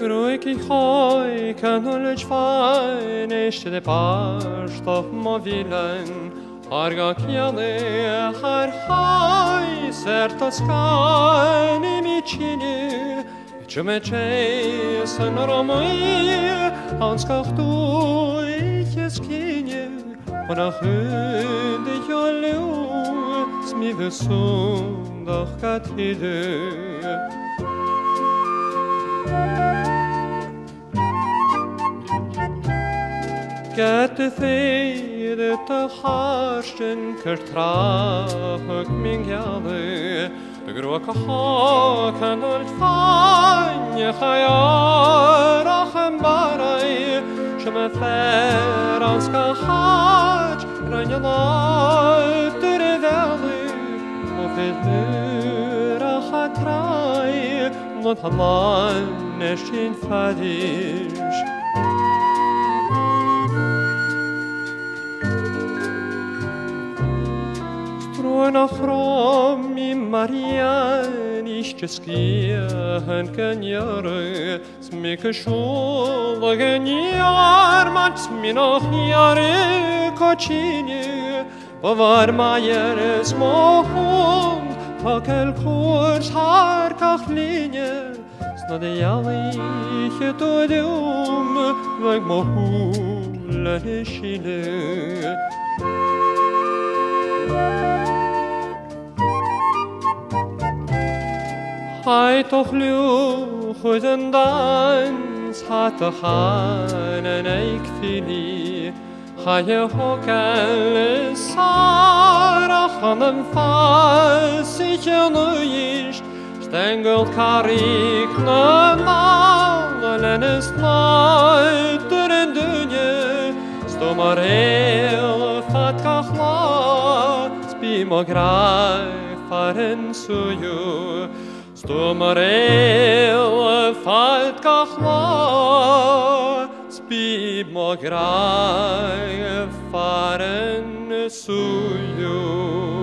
Groeik ich hoi kan hullech fein, Echte de pasht auf mo villen, Harga kjale har hai, Sertas kan I micini, Čume česen romoi, Hanskach du ich es kinje, Und nach hünde joleu, Smi vesundach gat hide. Gette feide te harsten kertrag min gade Groke haken und fanje khayar achem barai Shme feranska haj ranjana tere veli Ofedmura khatrai Not haman neshin fadish Nach Rom in Marian ich geskiehen kan jare smike shul gen jar mat noch jare kochine var mayer smohun pakel kurs har kachline snode yali to dum veg mohul shile Hai toch luchud en dans hat de hanen eik fili Hai hokel sarach an den fas ich nuish Stengel karik na malen es leiter en dunje Stomarel fat kachla Spimograi faren suju Stomarel falt kachla Spi mograi faren suju